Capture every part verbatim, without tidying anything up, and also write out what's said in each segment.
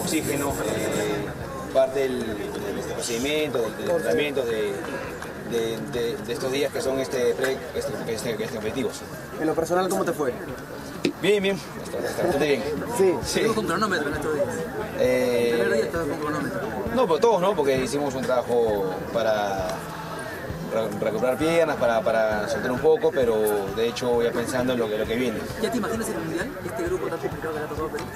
oxígeno, eh, parte del, del procedimiento, del, del tratamiento de, de, de, de estos días que son este, pre, este, este, este competitivos. En lo personal, ¿cómo te fue? Bien, bien, bastante bien. Sí. Sí. ¿Estuvo con cronómetro en estos días? Eh, El primer día estaba con cronómetro. No, pero todos, ¿no? Porque hicimos un trabajo para recuperar piernas, para, para soltar un poco, pero de hecho ya pensando en lo que, lo que viene. ¿Ya te imaginas el mundial? Este grupo tan complicado que le ha tocado a Perú.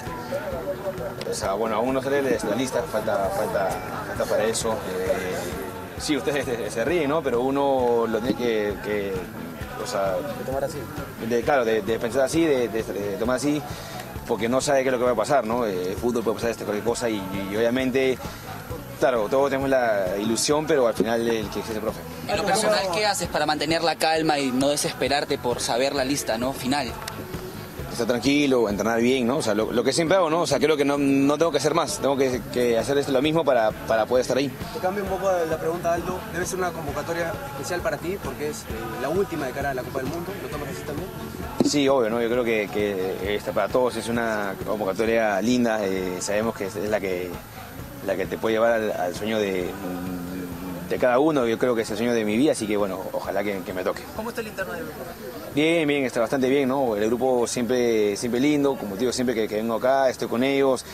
O sea, bueno, aún no sale de la lista, falta, falta, falta para eso. Eh, sí, ustedes se, se ríen, ¿no? Pero uno lo tiene que, que o sea, De tomar así. de, claro, de, de pensar así, de, de, de tomar así, porque no sabe qué es lo que va a pasar, ¿no? El fútbol puede pasar este, cualquier cosa y, y obviamente, claro, todos tenemos la ilusión, pero al final el que es el profe. En lo personal, ¿qué haces para mantener la calma y no desesperarte por saber la lista, ¿no? Final. Estar tranquilo, entrenar bien, ¿no? O sea, lo, lo que siempre hago, ¿no? O sea, creo que no, no tengo que hacer más, tengo que, que hacer esto lo mismo para, para poder estar ahí. Te cambio un poco la pregunta, Aldo. Debe ser una convocatoria especial para ti porque es eh, la última de cara a la Copa del Mundo. ¿Lo tomas así también? Sí, obvio, ¿no? Yo creo que, que esta para todos es una convocatoria linda. Eh, sabemos que es la que, la que te puede llevar al, al sueño de, de cada uno. Yo creo que es el sueño de mi vida, así que bueno, ojalá que, que me toque. ¿Cómo está el interno del grupo? Bien, bien, está bastante bien, ¿no? El grupo siempre, siempre lindo, como te digo, siempre que, que vengo acá, estoy con ellos.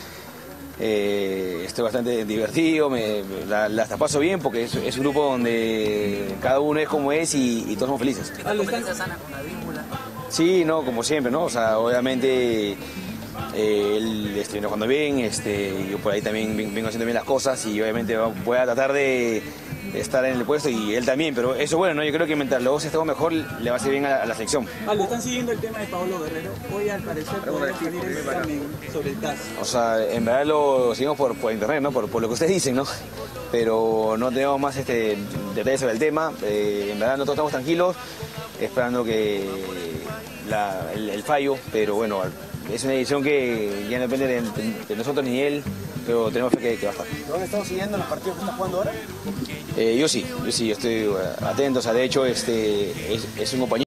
Eh, estoy bastante divertido, me, me, la, la hasta paso bien porque es, es un grupo donde cada uno es como es y, y todos somos felices. ¿Está competencia sana con la víncula? Sí, no, como siempre, ¿no? O sea, obviamente eh, él este, viene jugando bien, este, yo por ahí también vengo haciendo bien las cosas y obviamente voy a tratar de estar en el puesto y él también, pero eso bueno, ¿no? Yo creo que mientras los dos estemos mejor le va a hacer bien a la, a la selección. Aldo, están siguiendo el tema de Pablo Guerrero. Hoy al parecer podría salir el examen sobre el caso. O sea, en verdad lo seguimos por, por internet, ¿no? Por, por lo que ustedes dicen, ¿no? Pero no tenemos más este, detalles sobre el tema. Eh, en verdad nosotros estamos tranquilos, esperando que la, el, el fallo, pero bueno, es una decisión que ya no depende de, de nosotros ni él, pero tenemos fe que, que va a estar. ¿Lo han estado siguiendo en los partidos que está jugando ahora? Eh, yo sí, yo sí, yo estoy atento, o sea, de hecho este, es, es un compañero.